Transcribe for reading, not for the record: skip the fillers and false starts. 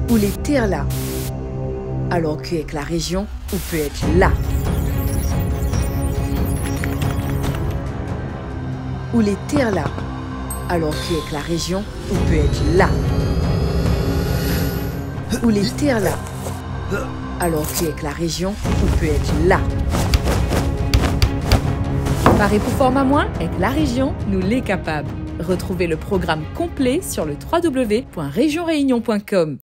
Ou les terres là, alors qu'avec la région, on peut être là. Ou les terres là, alors qu'avec la région, on peut être là. Ou les terres là, alors qu'avec la région, on peut être là. Paré pour format moins, avec la région, nous l'est capable. Retrouvez le programme complet sur le www.regionreunion.com.